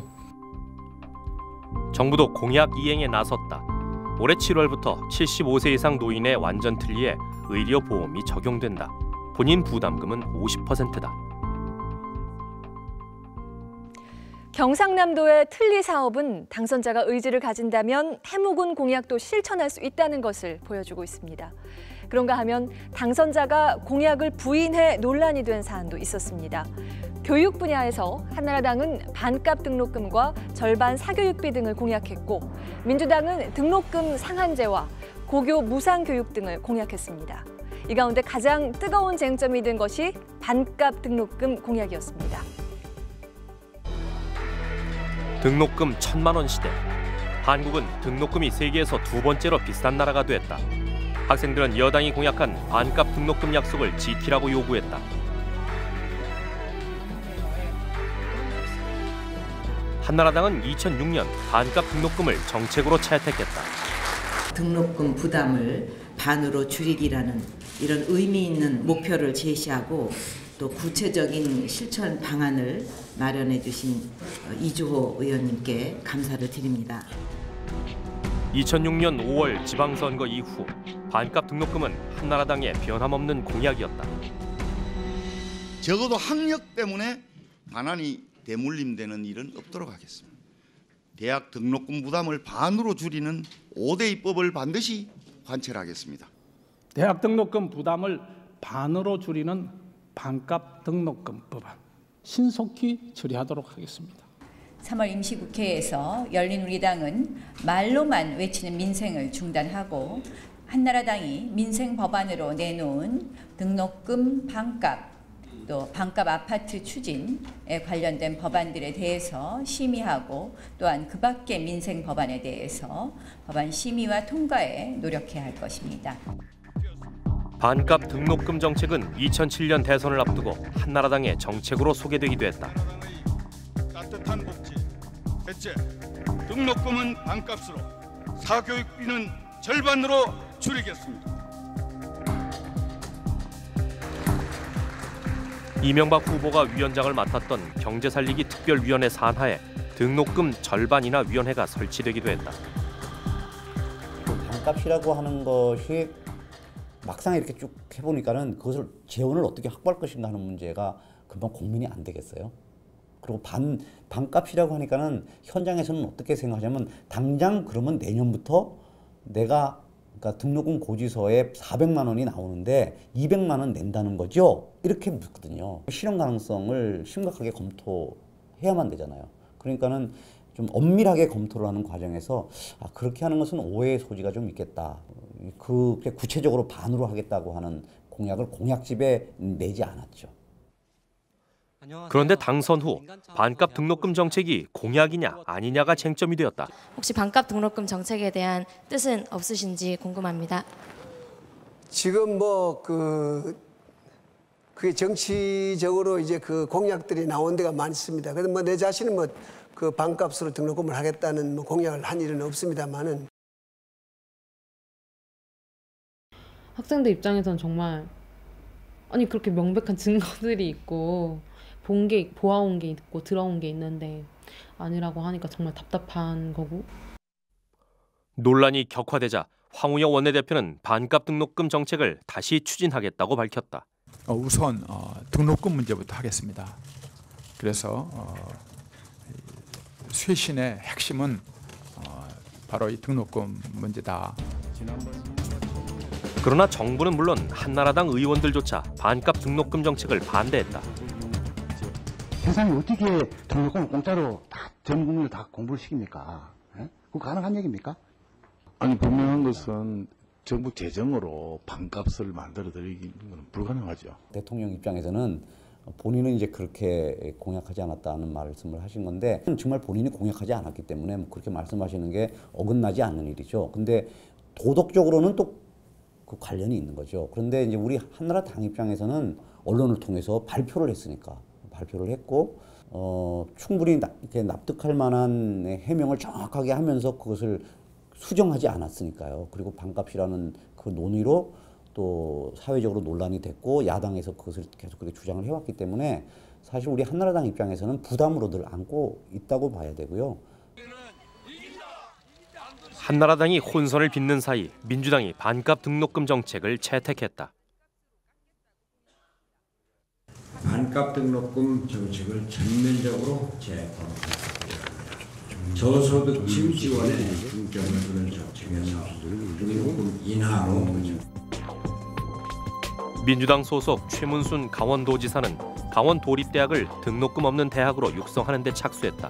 정부도 공약 이행에 나섰다. 올해 칠월부터 칠십오 세 이상 노인의 완전 틀니에 의료보험이 적용된다. 본인 부담금은 오십 퍼센트다. 경상남도의 틀니 사업은 당선자가 의지를 가진다면 해묵은 공약도 실천할 수 있다는 것을 보여주고 있습니다. 그런가 하면 당선자가 공약을 부인해 논란이 된 사안도 있었습니다. 교육 분야에서 한나라당은 반값 등록금과 절반 사교육비 등을 공약했고 민주당은 등록금 상한제와 고교 무상교육 등을 공약했습니다. 이 가운데 가장 뜨거운 쟁점이 된 것이 반값 등록금 공약이었습니다. 등록금 천만 원 시대. 한국은 등록금이 세계에서 두 번째로 비싼 나라가 됐다. 학생들은 여당이 공약한 반값 등록금 약속을 지키라고 요구했다. 한나라당은 이천육 년 반값 등록금을 정책으로 채택했다. 등록금 부담을 반으로 줄이기라는 이런 의미 있는 목표를 제시하고 또 구체적인 실천 방안을 마련해 주신 이주호 의원님께 감사를 드립니다. 이천육 년 오월 지방선거 이후 반값 등록금은 한나라당의 변함없는 공약이었다. 적어도 학력 때문에 반환이 대물림되는 일은 없도록 하겠습니다. 대학 등록금 부담을 반으로 줄이는 오 대 입법을 반드시 관철하겠습니다. 대학 등록금 부담을 반으로 줄이는 반값 등록금 법안 신속히 처리하도록 하겠습니다. 삼월 임시국회에서 열린우리당은 말로만 외치는 민생을 중단하고 한나라당이 민생 법안으로 내놓은 등록금 반값 또 반값 아파트 추진에 관련된 법안들에 대해서 심의하고 또한 그 밖의 민생 법안에 대해서 법안 심의와 통과에 노력해야 할 것입니다. 반값 등록금 정책은 이천칠 년 대선을 앞두고 한나라당의 정책으로 소개되기도 했다. 따뜻한 복지, 셋째, 등록금은 반값으로, 사교육비는 절반으로 줄이겠습니다. 이명박 후보가 위원장을 맡았던 경제살리기 특별위원회 산하에 등록금 절반이나 위원회가 설치되기도 했다. 반값이라고 하는 것이 막상 이렇게 쭉 해보니까는 그것을 재원을 어떻게 확보할 것인가 하는 문제가 금방 고민이 안 되겠어요. 그리고 반, 반값이라고 하니까는 현장에서는 어떻게 생각하냐면 당장 그러면 내년부터 내가 그러니까 등록금 고지서에 사백만 원이 나오는데 이백만 원 낸다는 거죠? 이렇게 묻거든요. 실현 가능성을 심각하게 검토해야만 되잖아요. 그러니까는 좀 엄밀하게 검토를 하는 과정에서 아, 그렇게 하는 것은 오해의 소지가 좀 있겠다. 그 구체적으로 반으로 하겠다고 하는 공약을 공약집에 내지 않았죠. 그런데 당선 후 반값 등록금 정책이 공약이냐 아니냐가 쟁점이 되었다. 혹시 반값 등록금 정책에 대한 뜻은 없으신지 궁금합니다. 지금 뭐 그 그게 정치적으로 이제 그 공약들이 나온 데가 많습니다. 그래서 뭐 내 자신은 뭐 그 반값으로 등록금을 하겠다는 뭐 공약을 한 일은 없습니다만은. 학생들 입장에서는 정말 아니 그렇게 명백한 증거들이 있고 본 게 보아온 게 있고 들어온 게 있는데 아니라고 하니까 정말 답답한 거고. 논란이 격화되자 황우여 원내대표는 반값 등록금 정책을 다시 추진하겠다고 밝혔다. 어, 우선 어, 등록금 문제부터 하겠습니다. 그래서 어, 쇄신의 핵심은 어, 바로 이 등록금 문제다. 그러나 정부는 물론 한나라당 의원들조차 반값 등록금 정책을 반대했다. 세상에 어떻게 등록금을 공짜로 다 전 국민을 다 공부를 시킵니까? 예? 그거 가능한 얘기입니까? 아니 분명한 것은 정부 재정으로 반값을 만들어 드리기는 불가능하죠. 대통령 입장에서는 본인은 이제 그렇게 공약하지 않았다는 말씀을 하신 건데 정말 본인이 공약하지 않았기 때문에 그렇게 말씀하시는 게 어긋나지 않는 일이죠. 근데 도덕적으로는 또 그 관련이 있는 거죠. 그런데 이제 우리 한나라당 입장에서는 언론을 통해서 발표를 했으니까 발표를 했고 어, 충분히 나, 이렇게 납득할 만한 해명을 정확하게 하면서 그것을 수정하지 않았으니까요. 그리고 반값이라는 그 논의로 또 사회적으로 논란이 됐고 야당에서 그것을 계속 그렇게 주장을 해왔기 때문에 사실 우리 한나라당 입장에서는 부담으로 늘 안고 있다고 봐야 되고요. 한나라당이 혼선을 빚는 사이 민주당이 반값 등록금 정책을 채택했다. 반값 등록금 정책을 전면적으로 재검토하겠습니다. 저소득층 지원에 중점을 두는 정책에서 등록금 인하로 민주당 소속 최문순 강원도지사는 강원도립대학을 등록금 없는 대학으로 육성하는 데 착수했다.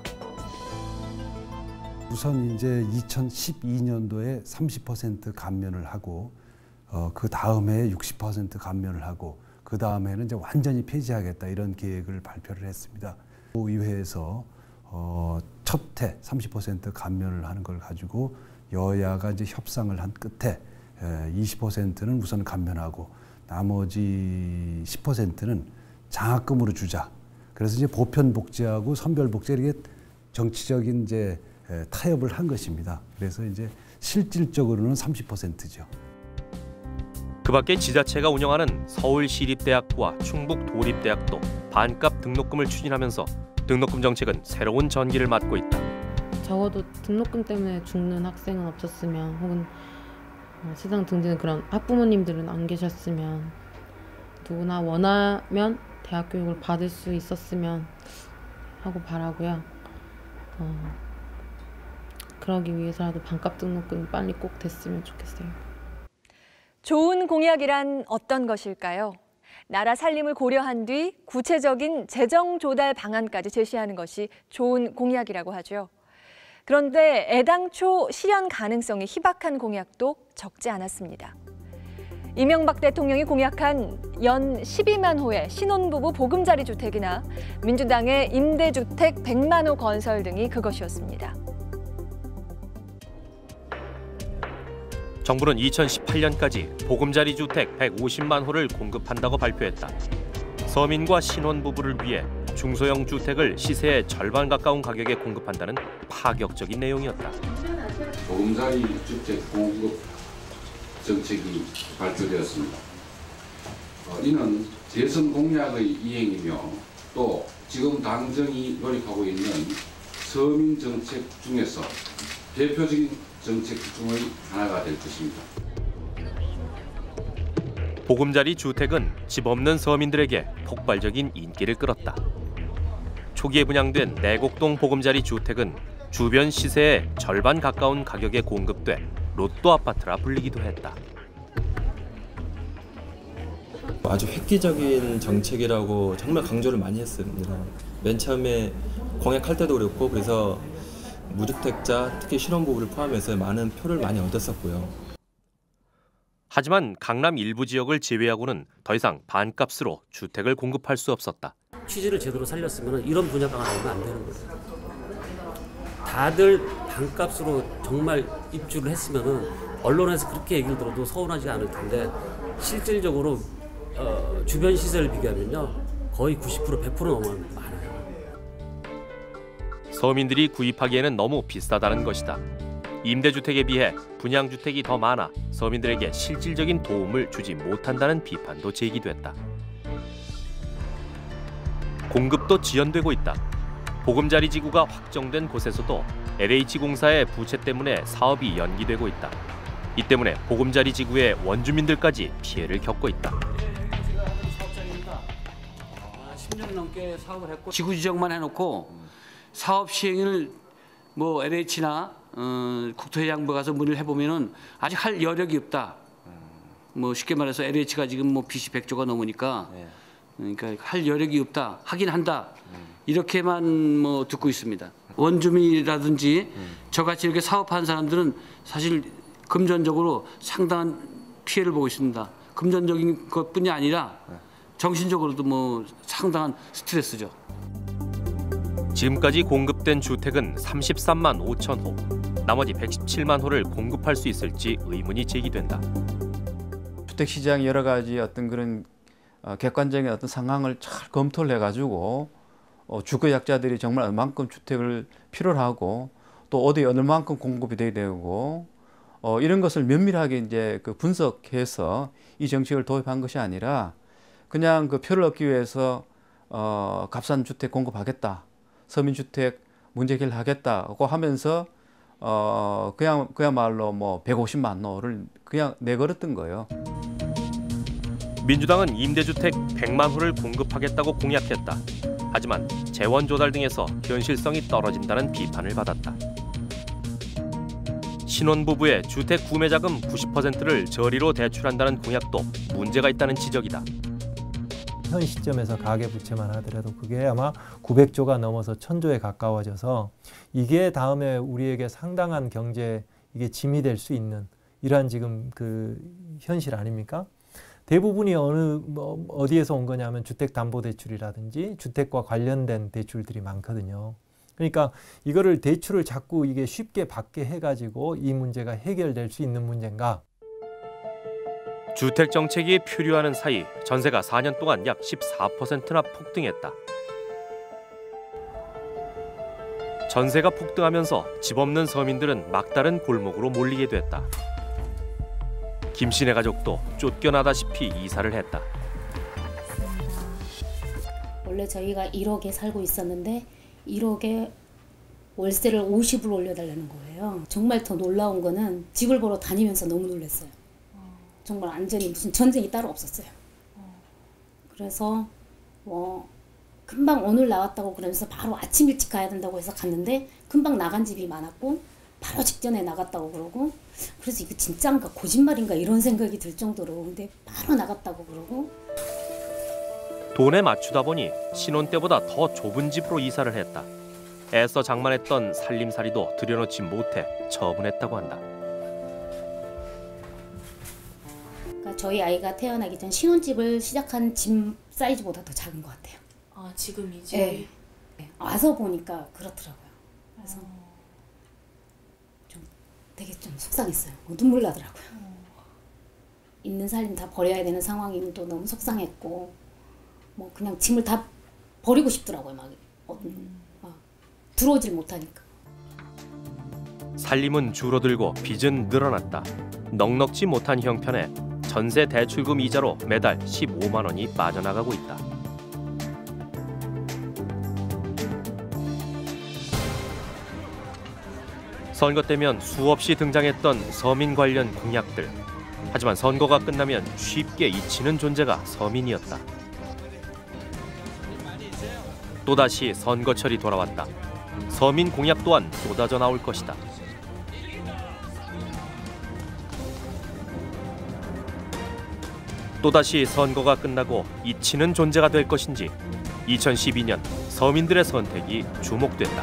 우선 이제 이천십이 년도에 삼십 퍼센트 감면을 하고 어, 그 다음에 육십 퍼센트 감면을 하고 그 다음에는 이제 완전히 폐지하겠다 이런 계획을 발표를 했습니다. 의회에서 어, 첫 해 삼십 퍼센트 감면을 하는 걸 가지고 여야가 이제 협상을 한 끝에 에, 이십 퍼센트는 우선 감면하고 나머지 십 퍼센트는 장학금으로 주자. 그래서 이제 보편 복지하고 선별 복지 이렇게 정치적인 이제 에, 타협을 한 것입니다. 그래서 이제 실질적으로는 삼십 퍼센트죠. 그 밖에 지자체가 운영하는 서울시립대학과 충북도립대학도 반값 등록금을 추진하면서 등록금 정책은 새로운 전기를 맞고 있다. 적어도 등록금 때문에 죽는 학생은 없었으면, 혹은 어, 세상 등지는 그런 학부모님들은 안 계셨으면, 누구나 원하면 대학 교육을 받을 수 있었으면 하고 바라고요. 어, 그러기 위해서라도 반값 등록금이 빨리 꼭 됐으면 좋겠어요. 좋은 공약이란 어떤 것일까요? 나라 살림을 고려한 뒤 구체적인 재정 조달 방안까지 제시하는 것이 좋은 공약이라고 하죠. 그런데 애당초 실현 가능성이 희박한 공약도 적지 않았습니다. 이명박 대통령이 공약한 연 십이만 호의 신혼부부 보금자리 주택이나 민주당의 임대주택 백만 호 건설 등이 그것이었습니다. 정부는 이천십팔 년까지 보금자리 주택 백오십만 호를 공급한다고 발표했다. 서민과 신혼부부를 위해 중소형 주택을 시세의 절반 가까운 가격에 공급한다는 파격적인 내용이었다. 보금자리 주택 공급 정책이 발표되었습니다. 어, 이는 대선 공약의 이행이며 또 지금 당정이 노력하고 있는 서민 정책 중에서 대표적인 정책 중의 하나가 될 것입니다. 보금자리 주택은 집 없는 서민들에게 폭발적인 인기를 끌었다. 초기에 분양된 내곡동 보금자리 주택은 주변 시세의 절반 가까운 가격에 공급돼 로또 아파트라 불리기도 했다. 아주 획기적인 정책이라고 정말 강조를 많이 했습니다. 맨 처음에 공약할 때도 그랬고, 그래서 무주택자, 특히 신혼부부를 포함해서 많은 표를 많이 얻었었고요. 하지만 강남 일부 지역을 제외하고는 더 이상 반값으로 주택을 공급할 수 없었다. 취지를 제대로 살렸으면 이런 분야가 나오면 안 되는 거예요. 다들 반값으로 정말 입주를 했으면 언론에서 그렇게 얘기를 들어도 서운하지 않을 텐데, 실질적으로 어, 주변 시세를 비교하면요 거의 구십 퍼센트, 백 퍼센트 넘어가는 게 많아요. 서민들이 구입하기에는 너무 비싸다는 것이다. 임대주택에 비해 분양주택이 더 많아 서민들에게 실질적인 도움을 주지 못한다는 비판도 제기됐다. 공급도 지연되고 있다. 보금자리 지구가 확정된 곳에서도 엘에이치공사의 부채 때문에 사업이 연기되고 있다. 이 때문에 보금자리 지구의 원주민들까지 피해를 겪고 있다. 십 년 넘게 사업을 했고 지구 지정만 해놓고 사업 시행을 뭐 엘에이치나 어, 국토해양부 가서 문의를 해보면은 아직 할 여력이 없다. 뭐 쉽게 말해서 엘에이치가 지금 뭐 빚이 백조가 넘으니까 그러니까 할 여력이 없다. 하긴 한다. 이렇게만 뭐 듣고 있습니다. 원주민이라든지 저같이 이렇게 사업한 사람들은 사실 금전적으로 상당한 피해를 보고 있습니다. 금전적인 것뿐이 아니라 정신적으로도 뭐 상당한 스트레스죠. 지금까지 공급된 주택은 삼십삼만 오천 호. 나머지 백십칠만 호를 공급할 수 있을지 의문이 제기된다. 주택 시장 여러 가지 어떤 그런 어, 객관적인 어떤 상황을 잘 검토를 해가지고 어, 주거 약자들이 정말 얼만큼 주택을 필요로 하고 또 어디 어느 만큼 공급이 돼야 되고 어, 이런 것을 면밀하게 이제 그 분석해서 이 정책을 도입한 것이 아니라 그냥 그 표를 얻기 위해서 어, 값싼 주택 공급하겠다, 서민주택 문제 해결하겠다고 하면서 어, 그냥 그야말로 뭐 백오십만 호를 그냥 내걸었던 거예요. 민주당은 임대주택 백만 호를 공급하겠다고 공약했다. 하지만 재원 조달 등에서 현실성이 떨어진다는 비판을 받았다. 신혼부부의 주택 구매자금 구십 퍼센트를 저리로 대출한다는 공약도 문제가 있다는 지적이다. 현 시점에서 가계부채만 하더라도 그게 아마 구백조가 넘어서 천조에 가까워져서 이게 다음에 우리에게 상당한 경제 이게 짐이 될 수 있는 이러한 지금 그 현실 아닙니까? 대부분이 어느 뭐 어디에서 온 거냐면 주택담보대출이라든지 주택과 관련된 대출들이 많거든요. 그러니까 이거를 대출을 자꾸 이게 쉽게 받게 해가지고 이 문제가 해결될 수 있는 문제인가? 주택 정책이 표류하는 사이 전세가 사 년 동안 약 십사 퍼센트나 폭등했다. 전세가 폭등하면서 집 없는 서민들은 막다른 골목으로 몰리게 됐다. 김 씨네 가족도 쫓겨나다시피 이사를 했다. 원래 저희가 일억에 살고 있었는데 일억에 월세를 오십으로 올려달라는 거예요. 정말 더 놀라운 거는 집을 보러 다니면서 너무 놀랐어요. 정말 완전히 무슨 전쟁이 따로 없었어요. 그래서 뭐 금방 오늘 나왔다고 그러면서 바로 아침 일찍 가야 된다고 해서 갔는데 금방 나간 집이 많았고 바로 직전에 나갔다고 그러고 그래서 이거 진짜인가 거짓말인가 이런 생각이 들 정도로 근데 바로 나갔다고 그러고 돈에 맞추다 보니 신혼 때보다 더 좁은 집으로 이사를 했다. 애써 장만했던 살림살이도 들여놓지 못해 처분했다고 한다. 그러니까 저희 아이가 태어나기 전 신혼집을 시작한 집 사이즈보다 더 작은 것 같아요. 아 지금 이제 네. 네. 와서 보니까 그렇더라고요. 그래서 좀 되게 좀 속상했어요. 눈물 나더라고요. 있는 살림 다 버려야 되는 상황이면 또 너무 속상했고 뭐 그냥 짐을 다 버리고 싶더라고요. 막 어, 막 들어오질 못하니까. 살림은 줄어들고 빚은 늘어났다. 넉넉지 못한 형편에 전세 대출금 이자로 매달 십오만 원이 빠져나가고 있다. 선거 때면 수없이 등장했던 서민 관련 공약들. 하지만 선거가 끝나면 쉽게 잊히는 존재가 서민이었다. 또다시 선거철이 돌아왔다. 서민 공약 또한 쏟아져 나올 것이다. 또다시 선거가 끝나고 잊히는 존재가 될 것인지 이천십이 년 서민들의 선택이 주목된다.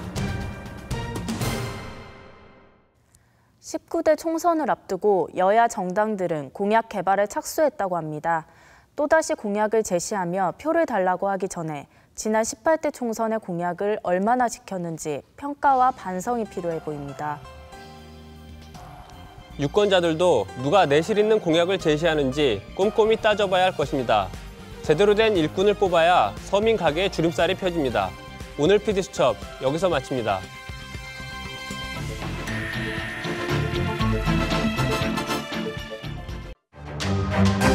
십구 대 총선을 앞두고 여야 정당들은 공약 개발에 착수했다고 합니다. 또다시 공약을 제시하며 표를 달라고 하기 전에 지난 십팔 대 총선의 공약을 얼마나 지켰는지 평가와 반성이 필요해 보입니다. 유권자들도 누가 내실 있는 공약을 제시하는지 꼼꼼히 따져봐야 할 것입니다. 제대로 된 일꾼을 뽑아야 서민 가게의 주름살이 펴집니다. 오늘 피디수첩 여기서 마칩니다. you